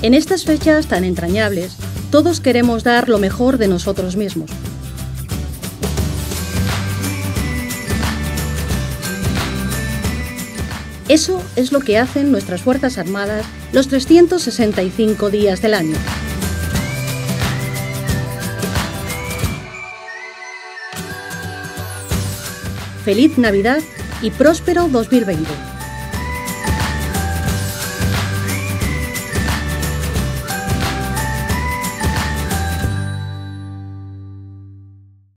En estas fechas tan entrañables, todos queremos dar lo mejor de nosotros mismos. Eso es lo que hacen nuestras Fuerzas Armadas los 365 días del año. Feliz Navidad y próspero 2020.